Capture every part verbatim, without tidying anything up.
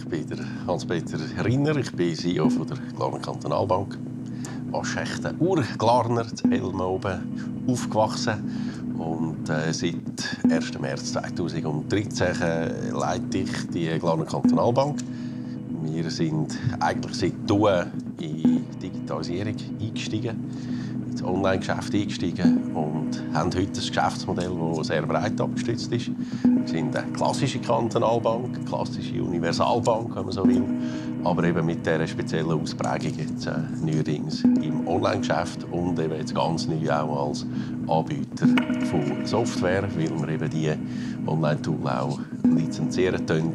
Ich bin der Hans-Peter Rinner, ich bin C E O von der Glarner Kantonalbank. Als echter Ur-Glarner in Helm oben aufgewachsen. Und äh, seit ersten März zweitausenddreizehn äh, leite ich die Glarner Kantonalbank. Wir sind eigentlich seit Tue in die Digitalisierung eingestiegen, ins Online-Geschäft eingestiegen und haben heute ein Geschäftsmodell, das sehr breit abgestützt ist. Wir sind eine klassische Kantonalbank, eine klassische Universalbank, wenn man so will, aber eben mit dieser speziellen Ausprägung jetzt äh, neuerdings im Online-Geschäft und eben jetzt ganz neu auch als Anbieter von Software, weil wir eben die Online-Tools auch lizenzieren können.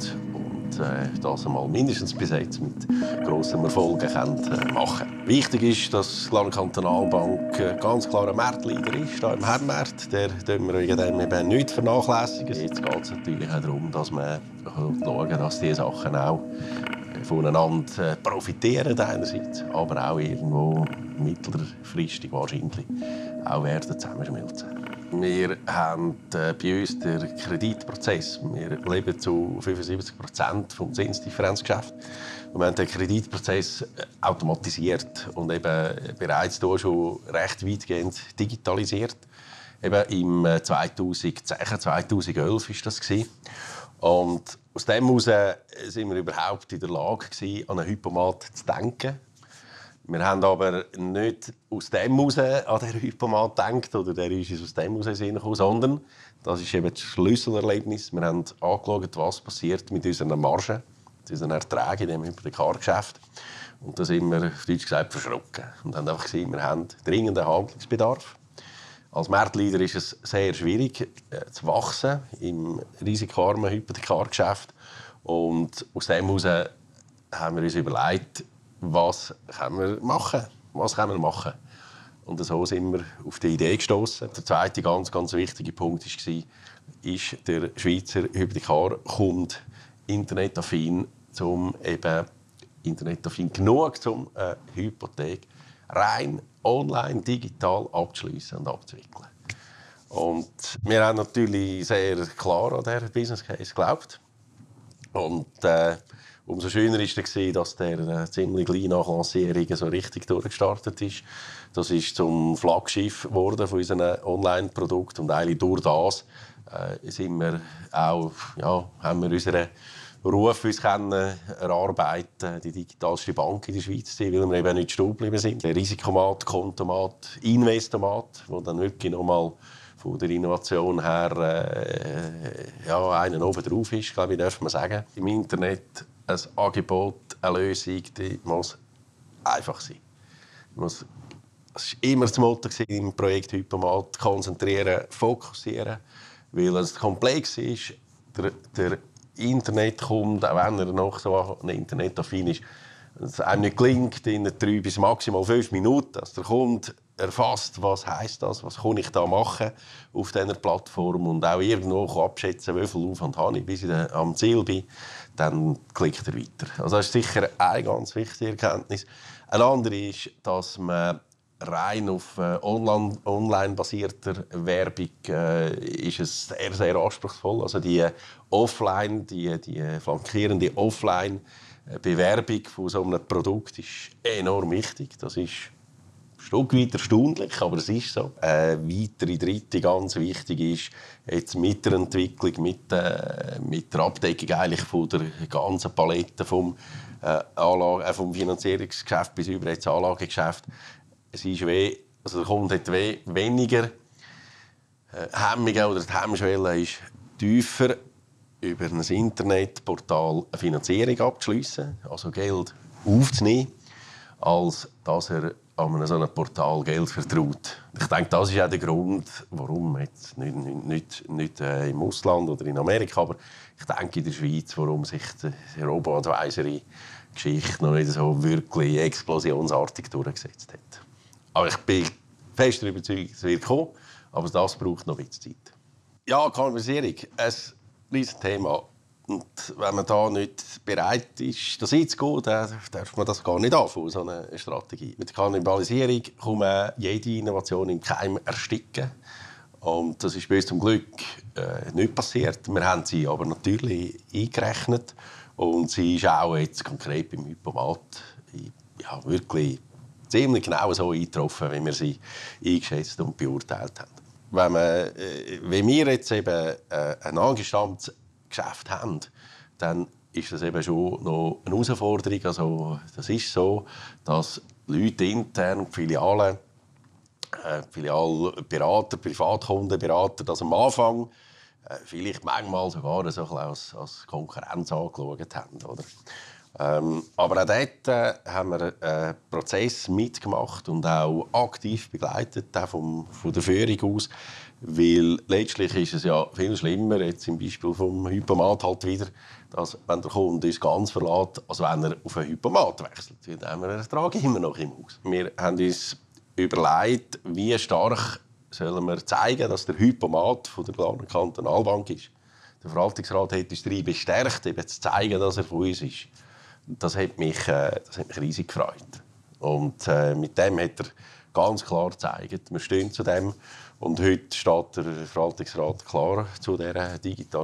Das einmal mindestens bis jetzt mit grossem Erfolg können, äh, machen. Wichtig ist, dass die Glarner Kantonalbank äh, ganz klar ein Marktleader ist, hier im Herrenmarkt. Der dürfen wir wegen dem eben nicht vernachlässigen. Jetzt geht es natürlich auch darum, dass wir schauen, dass diese Sachen auch voneinander profitieren einerseits, aber auch irgendwo mittelfristig wahrscheinlich auch werden zusammenschmelzen. Wir haben äh, bei uns den Kreditprozess. Wir leben zu fünfundsiebzig Prozent vom Zinsdifferenzgeschäft. Und wir haben den Kreditprozess automatisiert und eben bereits hier schon recht weitgehend digitalisiert. Eben im zweitausendzehn, zweitausendelf war das. Und aus dem heraus sind wir überhaupt in der Lage, an einen Hypomat zu denken. Wir haben aber nicht aus dem heraus an diesen Hypomat gedacht, oder der ist uns aus dem heraus gekommen, sondern das ist eben das Schlüsselerlebnis. Wir haben angeschaut, was passiert mit unseren Margen, mit unseren Erträgen in diesem Hypothekargeschäft. Und da sind wir, auf Deutsch gesagt, verschrocken. Und haben einfach gesehen, wir haben dringenden Handlungsbedarf. Als Marktleader ist es sehr schwierig äh, zu wachsen im risikoarmen Hypothekargeschäft. Und aus dem heraus haben wir uns überlegt, was können wir machen? Was können wir machen? Und so sind wir auf die Idee gestoßen. Der zweite ganz, ganz wichtige Punkt war, ist der Schweizer Hypothekar kommt internetaffin, zum eben internetaffin genug, um eine Hypothek rein online, digital abzuschliessen und abzuwickeln. Und wir haben natürlich sehr klar an diesen Business Case geglaubt. Und äh, umso schöner war es, dass der äh, ziemlich gleich nach Lancierung so richtig durchgestartet ist. Das ist zum Flaggschiff geworden von unseren Online-Produkten. Und eigentlich durch das äh, sind wir auch, ja, haben wir unseren Ruf uns können erarbeiten, die digitalste Bank in der Schweiz zu sein, weil wir eben nicht stehen geblieben sind. Der Risikomat, Kontomat, Investomat, wo dann wirklich noch mal von der Innovation her äh, ja, einen oben drauf ist, glaube ich, darf man sagen. Im Internet ein Angebot, eine Lösung, die muss einfach sein. Muss, das war immer das Motto im Projekt Hypomat: konzentrieren, fokussieren, weil es komplex ist. Der, der Internetkunde, auch wenn er noch so internetaffin ist, es einem nicht gelingt, in drei bis maximal fünf Minuten, dass der Kunde erfasst, was heisst das, was kann ich da machen auf dieser Plattform und auch irgendwo abschätzen, wie viel Aufwand habe ich, bis ich am Ziel bin, dann klickt er weiter. Also das ist sicher eine ganz wichtige Erkenntnis. Eine andere ist, dass man rein auf äh, online, online-basierter Werbung äh, ist es sehr, sehr anspruchsvoll. Also die Offline, die, die flankierende Offline-Bewerbung von so einem Produkt ist enorm wichtig. Das ist ein Stück weit erstaunlich, aber es ist so. Eine weitere dritte ganz wichtig ist jetzt mit der Entwicklung, mit, äh, mit der Abdeckung eigentlich von der ganzen Palette vom, äh, Anlage, äh, vom Finanzierungsgeschäft bis über das Anlagegeschäft. Es ist weh, also der Kunde hat weh, weniger äh, Hemmungen oder die Hemmschwelle ist tiefer, über ein Internetportal eine Finanzierung abzuschliessen, also Geld aufzunehmen, als dass er an einem solchen Portal Geld vertraut. Ich denke, das ist auch der Grund, warum jetzt nicht, nicht, nicht, nicht äh, im Ausland oder in Amerika, aber ich denke in der Schweiz, warum sich die Robo-Advisory-Geschichte noch nicht so wirklich explosionsartig durchgesetzt hat. Aber ich bin fest darüber überzeugt, es wird kommen, aber das braucht noch ein bisschen Zeit. Ja, Kanalisierung, ein riesiges Thema. Und wenn man da nicht bereit ist, das einzugehen, dann darf man das gar nicht anfangen, so eine Strategie. Mit der Kannibalisierung kann man jede Innovation im Keim ersticken. Und das ist bei uns zum Glück äh, nicht passiert. Wir haben sie aber natürlich eingerechnet Und sie ist auch jetzt konkret beim Hypomat ja, wirklich ziemlich genau so eingetroffen, wie wir sie eingeschätzt und beurteilt haben. Wenn, man, äh, wenn wir jetzt eben äh, ein angestammtes Geschäft haben, dann ist das eben schon noch eine Herausforderung. Also, das ist so, dass Leute intern, Filialen, äh, Filialberater, Privatkundenberater, das am Anfang äh, vielleicht manchmal sogar so ein bisschen als, als Konkurrenz angeschaut haben. Oder? Ähm, aber auch dort äh, haben wir einen Prozess mitgemacht und auch aktiv begleitet, auch vom, von der Führung aus. Weil letztlich ist es ja viel schlimmer, jetzt im Beispiel vom Hypomat halt wieder, dass wenn der Kunde uns ganz verlässt, als wenn er auf ein Hypomat wechselt. Dann haben wir einen Ertrag immer noch im Haus. Wir haben uns überlegt, wie stark sollen wir zeigen, dass der Hypomat von der Glarner Kantonalbank ist. Der Verwaltungsrat hat uns darin bestärkt, eben zu zeigen, dass er von uns ist. Das hat mich, äh, das hat mich riesig gefreut. Und äh, mit dem hat er ganz klar gezeigt, wir stehen zu dem. Und heute steht der Verwaltungsrat klar zu dieser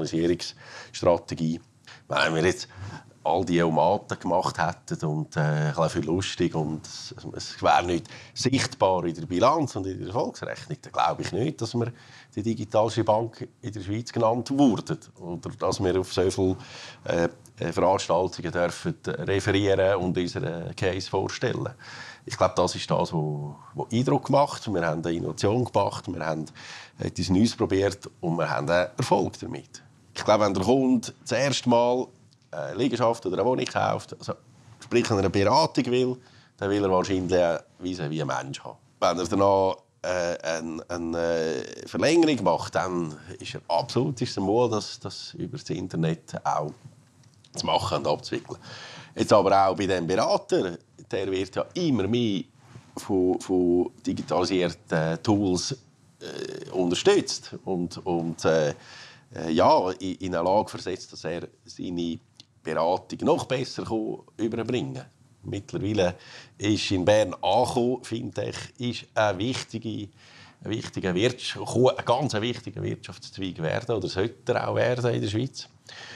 Digitalisierungsstrategie. Wenn wir jetzt all die Automaten gemacht hätten und äh, ein bisschen für lustig und es, es wäre nicht sichtbar in der Bilanz und in der Erfolgsrechnung, dann glaube ich nicht, dass wir die digitalste Bank in der Schweiz genannt wurden oder dass wir auf so viele äh, Veranstaltungen dürfen referieren und unseren Case vorstellen. Ich glaube, das ist das, was Eindruck gemacht. Wir haben eine Innovation gemacht, wir haben etwas Neues probiert und wir haben Erfolg damit. Ich glaube, wenn der Kunde das erste Mal eine Liegenschaft oder eine Wohnung kauft, also sprich, wenn er eine Beratung will, dann will er wahrscheinlich wie ein Mensch haben. Wenn er danach äh, eine, eine Verlängerung macht, dann ist er absolut ist Mal, das, das über das Internet auch zu machen und abzuwickeln. Jetzt aber auch bei dem Berater, der wird ja immer mehr von, von digitalisierten Tools äh, unterstützt und, und äh, ja, in, in eine Lage versetzt, dass er seine Beratung noch besser überbringen kann. Mittlerweile ist in Bern angekommen, Fintech ist ein wichtiger, ein wichtiger Wirtschaft, ein ganz wichtiger Wirtschaftszweig werden, oder sollte er auch werden in der Schweiz.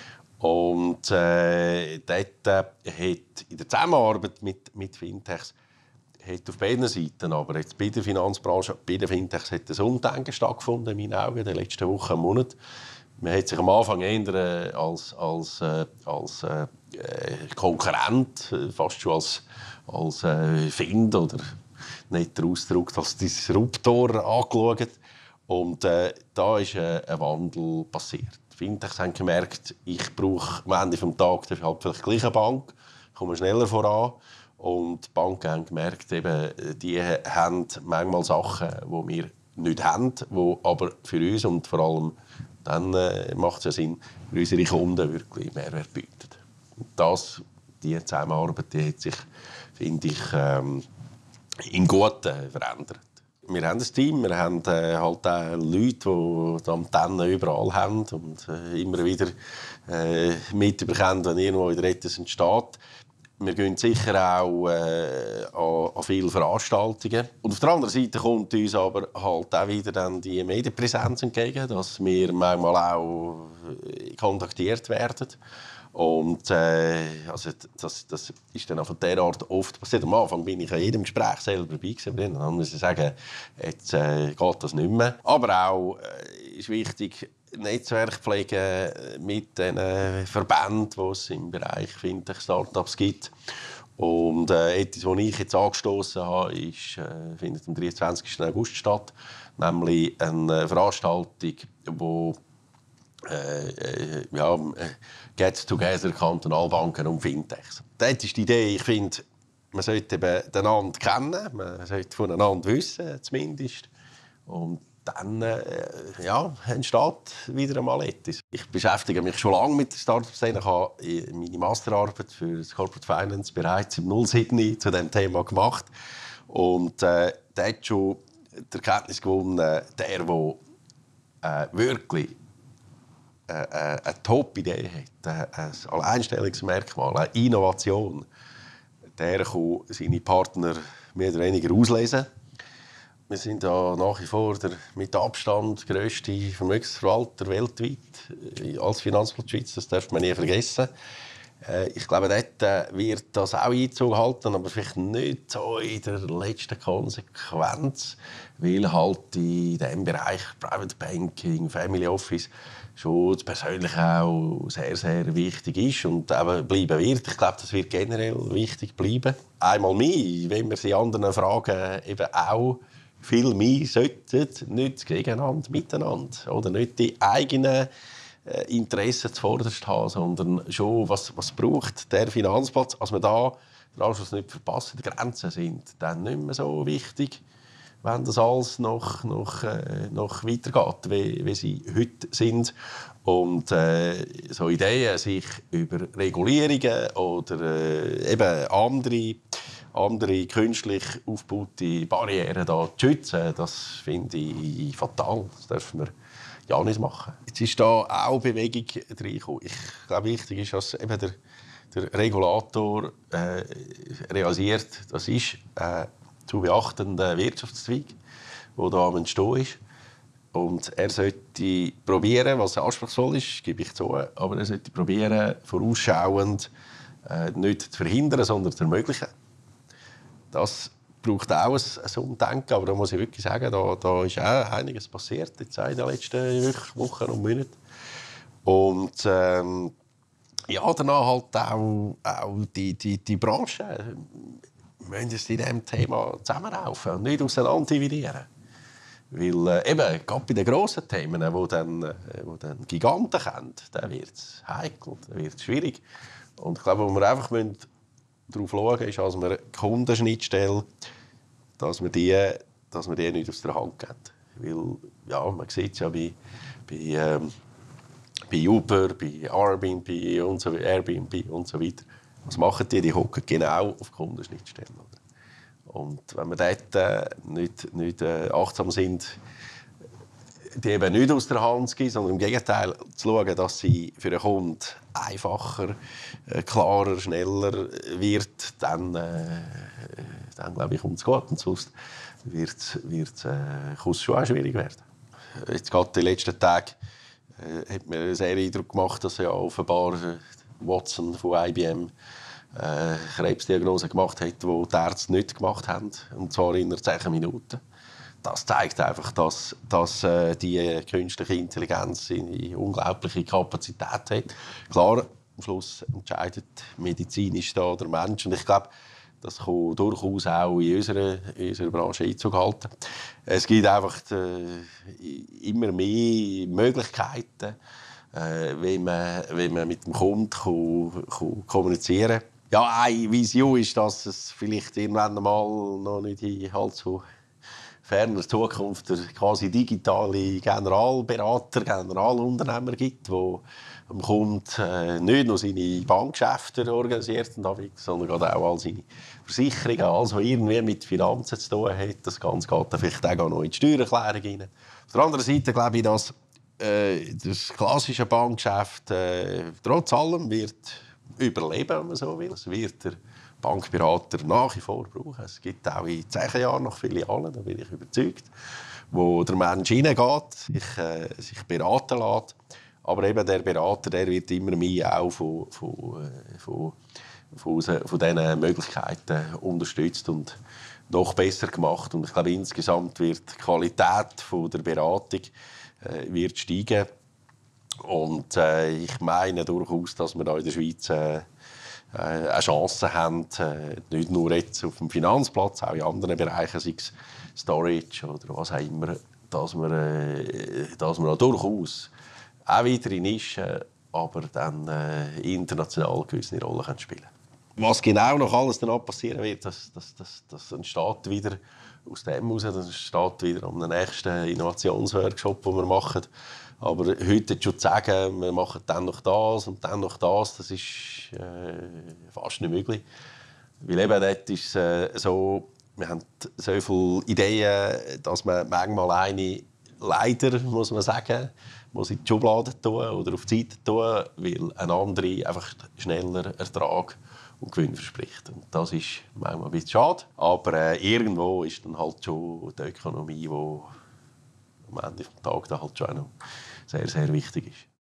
Und äh, dort äh, hat in der Zusammenarbeit mit, mit Fintechs hat auf beiden Seiten, aber jetzt bei der Finanzbranche, bei den Fintechs hat ein Umdenken stattgefunden, in meinen Augen, in den letzten Wochen und Monaten. Man hat sich am Anfang eher als, als, äh, als äh, Konkurrent, fast schon als, als äh, Find oder netter Ausdruck als Disruptor angeschaut. Und äh, da ist äh, ein Wandel passiert. Die Fintechs haben gemerkt, ich brauche am Ende des Tages halt vielleicht gleich eine Bank, komme schneller voran. Und die Banken haben gemerkt, eben, die haben manchmal Sachen, die wir nicht haben, die aber für uns und vor allem dann äh, macht es ja Sinn, für unsere Kunden wirklich Mehrwert bieten. Und das, die Zusammenarbeit, die hat sich, finde ich, ähm, im Guten verändert. Wir haben ein Team, wir haben äh, halt auch Leute, die die Antennen überall haben und äh, immer wieder äh, mitbekommen, wenn irgendwo wieder etwas entsteht. Wir gehen sicher auch äh, an, an viele Veranstaltungen. Und auf der anderen Seite kommt uns aber halt auch wieder dann die Medienpräsenz entgegen, dass wir manchmal auch kontaktiert werden. Und äh, also das, das ist dann von dieser Art oft passiert. Am Anfang bin ich an jedem Gespräch selber dabei gewesen. Dann muss ich sagen, jetzt äh, geht das nicht mehr. Aber auch äh, ist wichtig, Netzwerkpflege mit den Verbänden, die es im Bereich Fintech-Startups gibt. Und äh, etwas, was ich jetzt angestoßen habe, ist, äh, findet am dreiundzwanzigsten August statt. Nämlich eine Veranstaltung, die äh, ja, Get Together Kantonalbanken und Fintechs. Das ist die Idee, ich finde, man sollte eben einander kennen, man sollte voneinander wissen, zumindest. Und dann äh, ja, entsteht wieder einmal etwas. Ich beschäftige mich schon lange mit der Startup-Szene. Ich habe meine Masterarbeit für das Corporate Finance bereits im null sieben zu diesem Thema gemacht. Und äh, da hat schon die Erkenntnis gewonnen, der, der äh, wirklich äh, äh, eine Top-Idee hat, äh, ein Alleinstellungsmerkmal, eine Innovation, der kann seine Partner mehr oder weniger auslesen. Wir sind ja nach wie vor der mit Abstand grösste Vermögensverwalter weltweit als Finanzplatz Schweiz. Das darf man nie vergessen. Äh, ich glaube, dort äh, wird das auch Einzug halten, aber vielleicht nicht so in der letzten Konsequenz, weil halt in diesem Bereich Private Banking, Family Office schon das Persönliche auch sehr, sehr wichtig ist und eben bleiben wird. Ich glaube, das wird generell wichtig bleiben. Einmal mehr, wenn wir sie anderen Fragen eben auch viel mehr sollten, nicht gegeneinander, miteinander. Oder nicht die eigenen äh, Interessen zuvorderst haben, sondern schon, was, was braucht der Finanzplatz, als wir da den Anschluss nicht verpassen, die Grenzen sind dann nicht mehr so wichtig, wenn das alles noch, noch, äh, noch weitergeht, wie, wie sie heute sind. Und äh, so Ideen, sich über Regulierungen oder äh, eben andere, andere künstlich aufgebaute Barrieren da zu schützen, das finde ich fatal. Das dürfen wir ja nicht machen. Jetzt ist da auch Bewegung reingekommen. Ich glaube, wichtig ist, dass eben der, der Regulator äh, realisiert, das ist äh, zu beachtender Wirtschaftszweig, der da am Entstehen ist. Und er sollte probieren, was anspruchsvoll ist, gebe ich zu, aber er sollte probieren, vorausschauend äh, nicht zu verhindern, sondern zu ermöglichen. Das braucht auch ein, ein Umdenken, aber da muss ich wirklich sagen, da, da ist auch einiges passiert jetzt in den letzten Wochen und Monaten. Und ähm, ja, danach halt auch, auch die, die, die Branche. Wir müssen in diesem Thema zusammenlaufen und nicht auseinander dividieren. Weil äh, eben, gerade bei den grossen Themen, die dann, äh, wo dann Giganten kennen, da wird es heikel, da wird es schwierig. Und ich glaube, wo wir einfach müssen darauf schauen müssen, ist, dass wir die Kundenschnittstelle, dass wir die, dass wir die nicht aus der Hand geben. Weil, ja, man sieht es ja bei, bei, ähm, bei Uber, bei Airbnb und so, Airbnb und so weiter. Was machen die? Die hocken genau auf Kundenschnittstellen. Und wenn wir dort äh, nicht, nicht äh, achtsam sind, die eben nicht aus der Hand zu geben, sondern im Gegenteil zu schauen, dass sie für den Kunden einfacher, äh, klarer, schneller wird, dann, äh, dann glaube ich, kommt es gut. Und sonst wird es äh, schon auch schwierig werden. Jetzt gerade die letzten Tage äh, hat mir sehr Eindruck gemacht, dass ja offenbar äh, Watson von I B M äh, Krebsdiagnose gemacht hat, die die Ärzte nicht gemacht haben, und zwar in zehn Minuten. Das zeigt einfach, dass, dass äh, die künstliche Intelligenz eine unglaubliche Kapazität hat. Klar, am Schluss entscheidet medizinisch da der Mensch, und ich glaube, das kann durchaus auch in unserer, in unserer Branche Einzug halten. Es gibt einfach äh, immer mehr Möglichkeiten, äh, wie, man, wie man mit dem Kunden kann, kann kommunizieren kann. Ja, eine Vision ist, dass es vielleicht irgendwann einmal noch nicht in allzu ferner Zukunft der quasi digitale Generalberater, Generalunternehmer gibt, der dem Kunden äh, nicht nur seine Bankgeschäfte organisiert, sondern gerade auch all seine Versicherungen, alles, was irgendwie mit Finanzen zu tun hat. Das Ganze geht dann vielleicht auch noch in die Steuererklärung rein. Auf der anderen Seite glaube ich, dass äh, das klassische Bankgeschäft äh, trotz allem wird überleben, wenn man so will. Es wird der Bankberater nach wie vor brauchen. Es gibt auch in zehn Jahren noch Filialen, da bin ich überzeugt, wo der Mensch hineingeht, sich, äh, sich beraten lässt. Aber eben der Berater, der wird immer mehr auch von, von, von, von, von diesen Möglichkeiten unterstützt und noch besser gemacht. Und ich glaube, insgesamt wird die Qualität von der Beratung äh, wird steigen. Und äh, ich meine durchaus, dass wir da in der Schweiz äh, eine Chance haben, äh, nicht nur jetzt auf dem Finanzplatz, auch in anderen Bereichen, sei es Storage oder was auch immer, dass wir, äh, dass wir auch durchaus auch wieder in Nischen, aber dann äh, international gewisse Rolle können spielen können. Was genau noch alles danach passieren wird, das, das, das, das entsteht wieder aus dem heraus, das entsteht wieder am nächsten Innovationsworkshop, den wir machen. Aber heute schon zu sagen, wir machen dann noch das und dann noch das, das ist äh, fast nicht möglich. Weil eben dort ist es äh, so, wir haben so viele Ideen, dass man manchmal eine, leider muss man sagen, muss in die Schublade tun oder auf die Seite tun, weil eine andere einfach schneller Ertrag und Gewinn verspricht. Und das ist manchmal ein bisschen schade. Aber äh, irgendwo ist dann halt schon die Ökonomie, die am Ende des Tages halt schon auch noch sehr, sehr wichtig ist.